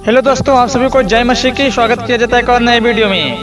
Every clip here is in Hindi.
हेलो दोस्तों, आप सभी को जय मसीह की स्वागत किया जाता है एक और नए वीडियो में।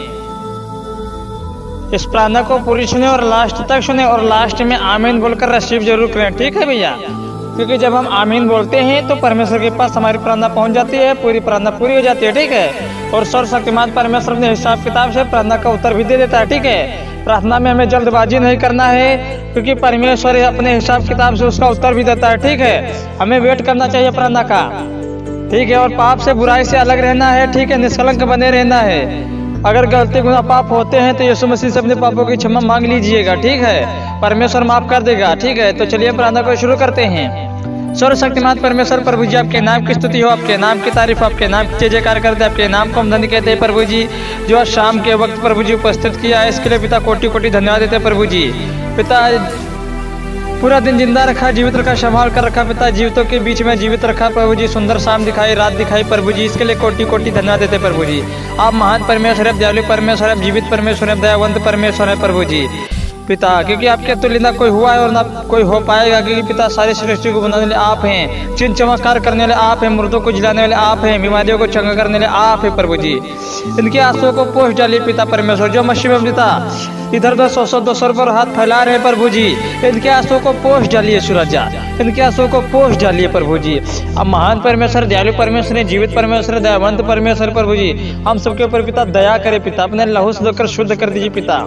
इस प्रार्थना को पूरी सुने और लास्ट तक सुने और लास्ट में आमीन बोलकर रिसीव जरूर करें, ठीक है भैया। क्योंकि जब हम आमीन बोलते हैं तो परमेश्वर के पास हमारी प्रार्थना पहुंच जाती है, पूरी प्रार्थना पूरी हो जाती है, ठीक है। और सर्वशक्तिमान परमेश्वर अपने हिसाब किताब से प्रार्थना का उत्तर भी दे देता है, ठीक है। प्रार्थना में हमें जल्दबाजी नहीं करना है, क्योंकि परमेश्वर अपने हिसाब किताब से उसका उत्तर भी देता है, ठीक है। हमें वेट करना चाहिए प्रार्थना का, ठीक है। और पाप से बुराई से अलग रहना है, ठीक है। निष्कलंक बने रहना है। अगर गलती गुनाह पाप होते हैं तो यीशु मसीह से अपने पापों की क्षमा मांग लीजिएगा, ठीक है। परमेश्वर माफ कर देगा, ठीक है। तो चलिए प्रार्थना को शुरू करते हैं। सर्वशक्तिमान परमेश्वर प्रभु जी, आपके नाम की स्तुति हो, आपके नाम की तारीफ, आपके नाम की जयकार करते हैं, आपके नाम को हम धन्य कहते हैं प्रभु जी। जो आज शाम के वक्त प्रभु जी उपस्थित किया है, इसके लिए पिता कोटि कोटि धन्यवाद देते हैं प्रभु जी। पिता पूरा दिन जिंदा रखा, जीवित रखा, संभाल कर रखा पिता, जीवितों के बीच में जीवित रखा प्रभु जी। सुंदर शाम दिखाई, रात दिखाई प्रभु जी, इसके लिए कोटि कोटि धन्यवाद देते प्रभु जी। आप महान परमेश्वर है, दयालु परमेश्वर है, जीवित परमेश्वर है, दयावंत परमेश्वर है प्रभु जी पिता। क्योंकि आपके तुल्य ना कोई हुआ है और ना कोई हो पाएगा, क्योंकि पिता सारी सृष्टि को बनाने वाले आप हैं, चिन्ह चमत्कार करने वाले आप हैं, मुर्दों को जिलाने वाले आप हैं, बीमारियों को चंगा करने वाले आप हैं प्रभु जी। इनके आंसुओं को पोंछ डालिए पिता परमेश्वर। जो मसीह में पिता इधर उधर 100 पर हाथ फैला रहे प्रभु जी, इनके आंसुओं को पोंछ डालिए सूरजा, इनके आंसुओं को पोंछ डालिए प्रभु जी। अब महान परमेश्वर, दयालु परमेश्वर, जीवित परमेश्वर, दयावंत परमेश्वर प्रभु जी, हम सबके ऊपर पिता दया करे पिता, अपने लहू से धोकर शुद्ध कर दीजिए पिता।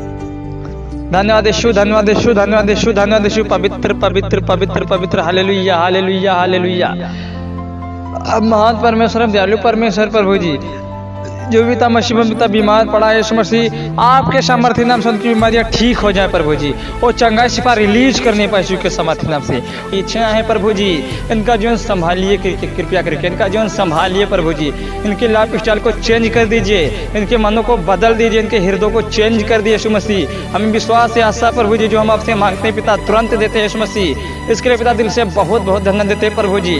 धन्यवाद यीशु, धन्यवाद यीशु, धन्यवाद यीशु, धन्यवाद यीशु। पवित्र पवित्र पवित्र पवित्र, हालेलुया हालेलुया हालेलुया। अब महान परमेश्वर, दयालु परमेश्वर प्रभु जी, जो भी पिता मसीह में पिता बीमार पड़ा है, यीशु मसीह आपके सामर्थ्य नाम से उनकी बीमारियां ठीक हो जाए प्रभु जी। और चंगाई सिपा रिलीज करने पाए यीशु के सामर्थ्य नाम से। इच्छा है प्रभु जी, इनका जीवन संभालिए, कृपया करके इनका जीवन संभालिए प्रभु जी। इनके लाइफ स्टाइल को चेंज कर दीजिए, इनके मनों को बदल दीजिए, इनके हृदय को चेंज कर दीजिए यीशु मसीह। हमें विश्वास से आशा प्रभु जी, जो हम आपसे मांगते हैं पिता तुरंत देते हैं यीशु मसीह। इसके लिए पिता दिल से बहुत बहुत धन्यवाद देते हैं प्रभु जी।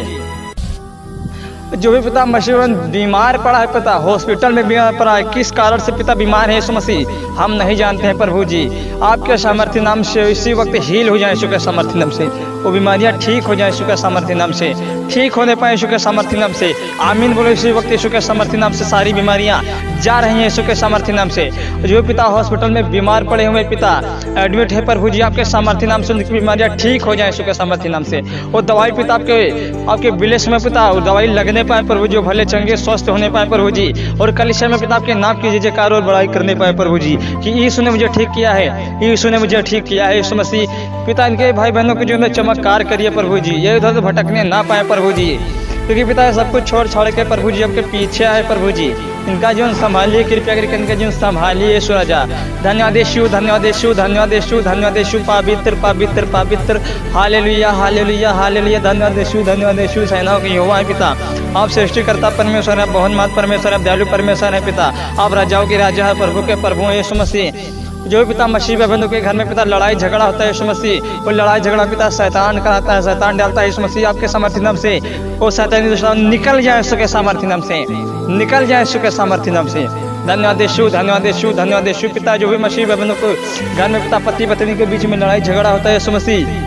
जो भी पिता मसीह बीमार पड़ा है पिता, हॉस्पिटल में बीमार पड़ा है, किस कारण से पिता बीमार है यीशु मसीह हम नहीं जानते हैं प्रभु जी। आपके सामर्थ्य नाम से इसी वक्त हील हो जाए यीशु के सामर्थ्य नाम से, वो बीमारियां ठीक हो जाए यीशु के सामर्थ्य नाम से, ठीक होने पाए यीशु के सामर्थ्य नाम से। आमीन बोलो इसी वक्त यीशु के सामर्थ्य नाम से। सारी बीमारियां जा रही हैं यीशु के सामर्थ्य नाम से। जो पिता हॉस्पिटल में बीमार पड़े हुए पिता एडमिट है प्रभु जी, आपके सामर्थ्य नाम से उनकी बीमारियां ठीक हो जाए यीशु के सामर्थ्य नाम से। और दवाई पिता आपके विलेस में पिता दवाई लगने पाए प्रभु जी, भले चंगे स्वस्थ होने पाए प्रभु जी। और कलीसिया में पिता आपके नाम की जयकार और बड़ाई करने पाए प्रभु जी, कि यीशु ने मुझे ठीक किया है, यीशु ने मुझे ठीक किया है यीशु मसीह पिता। इनके भाई बहनों के जो में चमत्कार करिए प्रभु जी, ये इधर भटकने ना पाए प्रभु जी, क्योंकि पिता सब कुछ छोड़ छोड़ के प्रभु जी आपके पीछे आए प्रभु जी। इनका जीवन संभालिए, कृपया करके इनका जीवन संभालिए यीशु राजा। धन्यवाद यीशु, धन्यवाद यीशु, धन्यवाद यीशु, धन्यवाद यीशु। पवित्र पवित्र पवित्र, हालेलुया हालेलुया हालेलुया। धन्यवाद यीशु, धन्यवाद यीशु। सेनाओं की यहोवा है पिता, आप सृष्टिकर्ता परमेश्वर है, बहुत महान परमेश्वर है, दयालु परमेश्वर है पिता। आप राजाओं के राजा है, प्रभु के प्रभु है यीशु मसीह। जो पिता मसीह बहनों के घर में पिता लड़ाई झगड़ा होता है यीशु मसीह, वो लड़ाई झगड़ा पिता शैतान कराता है, शैतान डालता है यीशु मसीह आपके सामर्थ्य नाम से। वो शैतानी दुश्मन निकल जाए यीशु के सामर्थ्य नाम से, निकल जाए यीशु के सामर्थ्य नाम से। धन्यवाद यीशु, धन्यवाद यीशु, धन्यवाद यीशु पिता। जो भी मसीह बहनों को घर में पिता पति पत्नी के बीच में लड़ाई झगड़ा होता है यीशु मसीह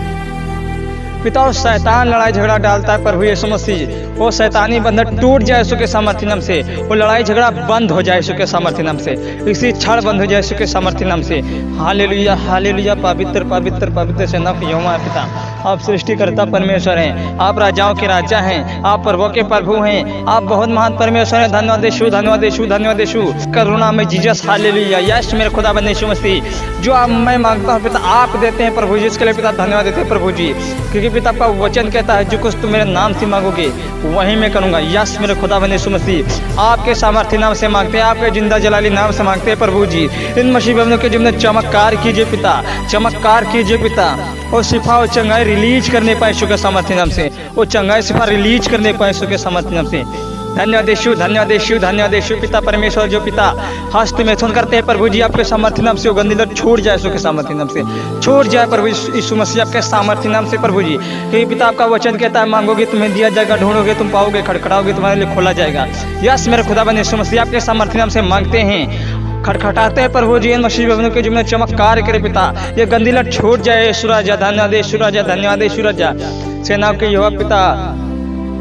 पिता, और शैतान लड़ाई झगड़ा डालता है प्रभु यीशु मसीह, वो शैतानी बंधन टूट जाए यीशु के सामर्थ्य नाम से। वो लड़ाई झगड़ा बंद हो जाए यीशु के सामर्थ्य नाम से, इसी क्षण बंद हो जाए यीशु के सामर्थ्य नाम से। Hallelujah hallelujah. पवित्र पवित्र पवित्र सेना की यहोवा है पिता, आप सृष्टिकर्ता परमेश्वर हैं, आप राजाओं के राजा हैं, आप प्रभु के प्रभु हैं, आप बहुत महान परमेश्वर हैं। धन्यवाद यीशु, धन्यवाद यीशु, धन्यवाद यीशु। करुणा में जीसस, हालेलुया। यस मेरे खुदा बंदे यीशु मसीह, जो आप मैं मांगता हूँ पिता आप देते हैं प्रभु जी, इसके लिए पिता धन्यवाद देते हैं प्रभु जी। क्योंकि पिता आपका वचन कहता है जो कुछ तुम मेरे नाम से मांगोगे वही मैं करूंगा। यस मेरे खुदा बंदे यीशु मसीह, आपके सामर्थ्य नाम से मांगते हैं, आपके जिंदा जलाली नाम से मांगते हैं प्रभु जी। इन मसीह बहनों के जीवन में चमत्कार कीजिए पिता, चमत्कार कीजिए पिता। और शिफा और चंगाई रिलीज करने पाए यीशु के सामर्थ्य नाम से, वो चंगाई शिफा रिलीज करने पाए यीशु के सामर्थ्य नाम से। धन्यवाद यीशु, धन्यवाद यीशु, धन्यवाद यीशु पिता परमेश्वर। जो पिता हस्त में थोन करते हैं प्रभु जी आपके सामर्थ्य नाम से, वो गंदी लत छूट जाए यीशु के सामर्थ्य नाम से, छूट जाए प्रभु यीशु मसीह आपके सामर्थ्य नाम से प्रभु जी। क्योंकि पिता आपका वचन कहता है मांगोगे तुम्हें दिया जाएगा, ढूंढोगे तुम पाओगे, खड़खड़ाओगे तुम्हारे लिए खोला जाएगा। यस मेरे खुदा बंदे यीशु मसीह आपके सामर्थ्य नाम से मांगते हैं, खटखटाते हैं प्रभु जी। इन मसीह बहनों के जीवन में चमत्कार करे पिता, ये गंदी लत छूट जाए यीशु राजा। धन्यवाद यीशु राजा, धन्यवाद यीशु राजा। सेनाओं के यहोवा पिता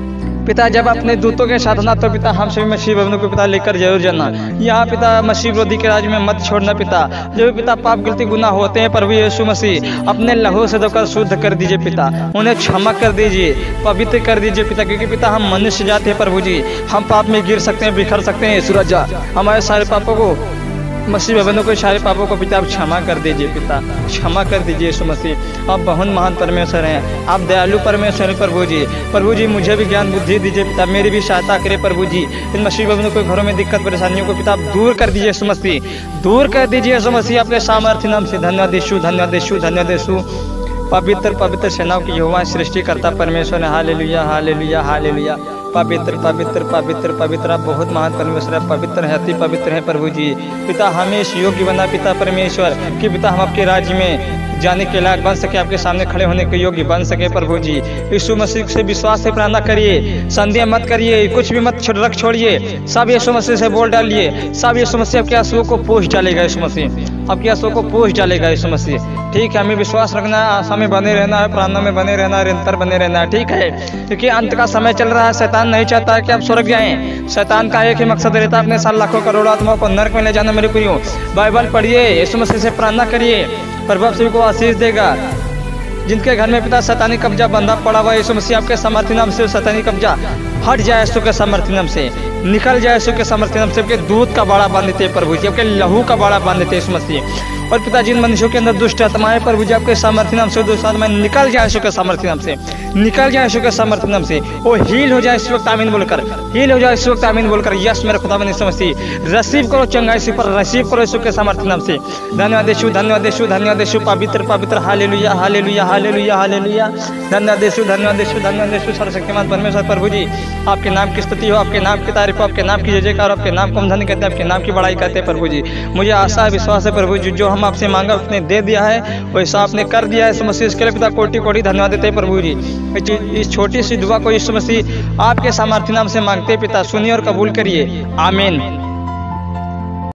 पिता जब अपने दूतों के साथ ना तो पिता हम सभी मसीह भवनों को पिता लेकर जरूर जाना। यहाँ पिता मसीह विरोधी के राज्य में मत छोड़ना पिता। जो भी पिता पाप गलती गुनाह होते हैं प्रभु यीशु मसीह अपने लहू से धोकर शुद्ध कर दीजिए पिता, उन्हें क्षमा कर दीजिए, पवित्र कर दीजिए पिता। क्योंकि पिता हम मनुष्य जाते हैं प्रभु जी, हम पाप में गिर सकते हैं, बिखर सकते हैं। यीशु राजा हमारे सारे पापों को, मसीह भवनों को सारे पापों को पिता आप क्षमा कर दीजिए पिता, क्षमा कर दीजिए यीशु मसीह। आप बहुत महान परमेश्वर हैं, आप दयालु परमेश्वर हैं प्रभु जी। प्रभु जी मुझे भी ज्ञान बुद्धि दीजिए पिता, मेरी भी सहायता करें प्रभु जी। इन मसीह भवनों को घरों में दिक्कत परेशानियों को पिता आप दूर कर दीजिए यीशु मसीह, दूर कर दीजिए यीशु मसीह अपने सामर्थ्य नाम से। धन्यवाद यीशु, धन्यवाद यीशु, धन्यवाद यीशु। पवित्र पवित्र सेनाओं की यहोवा सृष्टिकर्ता परमेश्वर है। Hallelujah hallelujah hallelujah. पवित्र पवित्र पवित्र पवित्र आप बहुत महान परमेश्वर है, पवित्र है, अति पवित्र है प्रभु जी। पिता हमें इस योग्य बना पिता परमेश्वर कि पिता हम आपके राज्य में जाने के लायक बन सके, आपके सामने खड़े होने के योग्य बन सके प्रभु जी। यीशु मसीह से विश्वास से प्रार्थना करिए, संदेह मत करिए, कुछ भी मत रख छोड़िए, सब यीशु मसीह से बोल डालिए। सब यीशु मसीह आपके आंसुओं को पोंछ डालेगा यीशु मसीह, आपके आंसुओं को पोंछ डालेगा यीशु मसीह। ठीक है, हमें विश्वास रखना है, आशा में बने रहना है, प्रार्थना में बने रहना है, निरंतर बने रहना है। ठीक है, क्योंकि अंत का समय चल रहा है। शैतान नहीं चाहता है कि आप स्वर्ग जाएं। शैतान का एक ही मकसद रहता है, अपने साल लाखों करोड़ों आत्माओं को नरक में ले जाना। मेरे प्रियो बाइबल पढ़िए, यीशु मसीह से प्रार्थना करिए, प्रभु आप सभी को आशीष देगा। जिनके घर में पिता शैतानी कब्जा बंधा पड़ा हुआ, यीशु मसीह आपके सामर्थ्य नाम से शैतानी कब्जा हट जाए, यीशु के सामर्थ्य नाम से निकल जाए, यीशु के सामर्थ्य नाम से। आपके दूध का बाड़ा बांध देते प्रभु जी, आपके लहू का बाड़ा बांध देते यीशु मसीह। और पिता जिन मनुष्यों के अंदर दुष्ट आत्माएं प्रभु जी आपके सामर्थ्य नाम से, दुष्ट आत्माएं निकल जाए यीशु के सामर्थ्य नाम से, निकल जाए यीशु के सामर्थ्य नाम से। वो हील हो जाए इस वक्त आमीन बोलकर, हील हो जाए इस वक्त आमीन बोलकर। यस मेरे खुदा यीशु मसीह, रिसीव करो चंगाई से पर, रिसीव करो यीशु के सामर्थ्य नाम से। धन्यवाद यीशु, धन्यवाद यीशु, धन्यवाद यीशु। पवित्र पवित्र हालेलुया हालेलुया हालेलुया हालेलुया। धन्यवाद यीशु, धन्यवाद यीशु, धन्यवाद यीशु। सर्वशक्तिमान परमेश्वर प्रभु जी आपके नाम की स्तुति हो, आपके नाम की तारीफ हो, आपके नाम की जय जयकार, आपके नाम को हम धन्य कहते हैं, आपके नाम की बड़ाई करते हैं प्रभु जी। मुझे आशा है, विश्वास है प्रभु जी, जो हम आपसे मांगा उसने दे दिया है, वैसा आपने कर दिया है यीशु मसीह। इसके लिए पिता कोटि कोटि धन्यवाद देते हैं प्रभु जी। इस छोटी सी दुआ को यीशु मसीह आपके सामर्थ्य नाम से मांगते हैं पिता, सुनिए और कबूल करिए, आमीन।